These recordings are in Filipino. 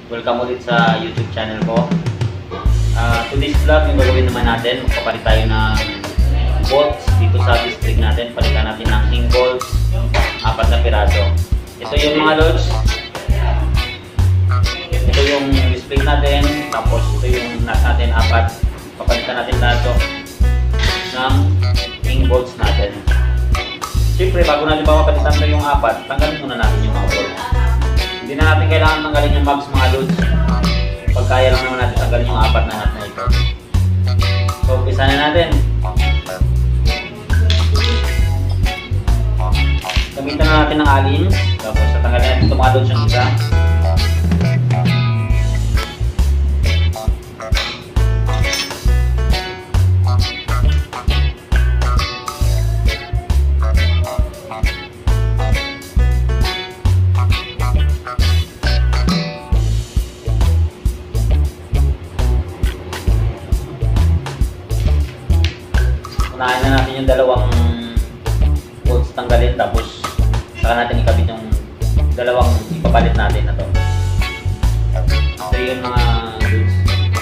Welcome ulit sa YouTube channel ko. Today's vlog, yung gagawin naman natin, magpapalit tayo ng bolts dito sa district natin. Palitan natin ng king bolts, 4 na piraso. Ito yung mga loads. Ito yung display natin, tapos ito yung nut natin, 4. Papalitan natin lahat ng king bolts natin. Siyempre, bago natin papalitan ito yung 4, tanggalin muna natin yung mga bolts. Hindi na natin kailangan tanggalin yung mags mga loads. Pag kaya lang naman natin tanggalin yung 4 na nut na ito. So, umpisa na natin. Gamitan na natin ng alins. Tapos, tatanggalin natin itong mga loads yung isa. Unahin na natin yung dalawang bolts tanggalin, tapos saka natin ikabit yung dalawang ipapalit natin na to. So yun mga dudes.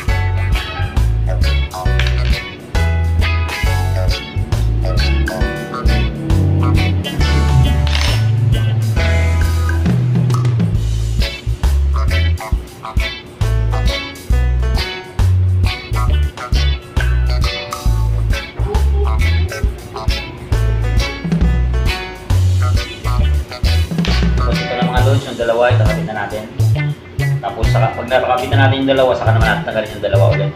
Yung dalawa, itakabit na natin. Tapos pag napakabit na natin yung dalawa, saka naman natin tanggalin yung dalawa ulit.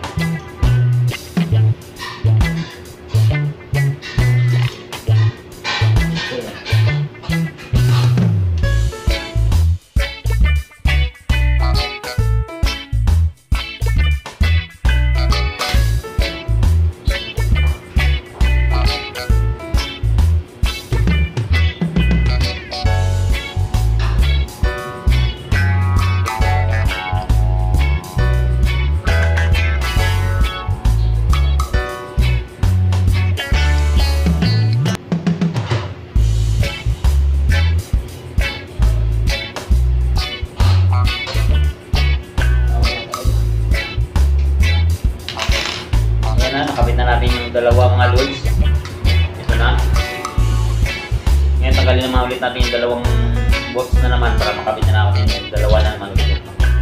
Nakabit na natin yung dalawa mga loads. Ito na. Ngayon tanggalin naman ulit natin yung dalawang bolts na naman para makabit na natin yung dalawa na naman ulit.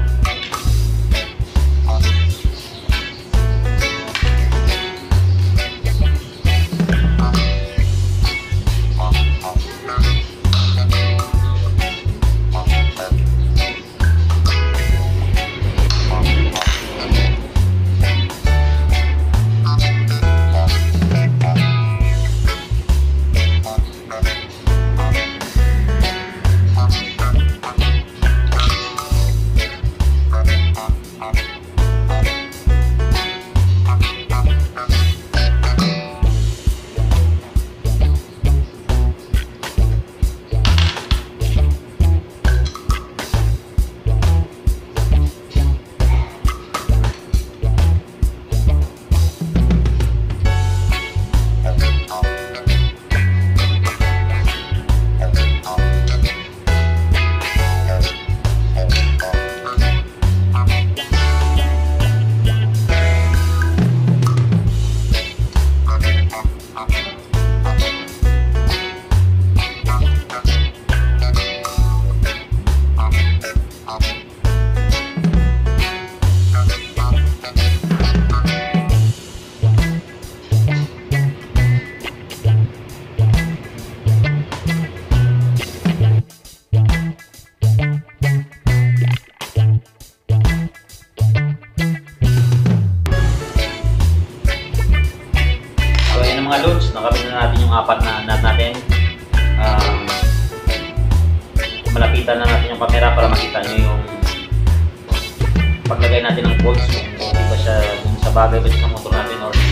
Mga loads, nakabit na natin yung 4 na nut natin. Malapitan na natin yung camera para makita nyo yung paglagay natin ng bolts, kung hindi ba siya sa bagay ba sa motor natin or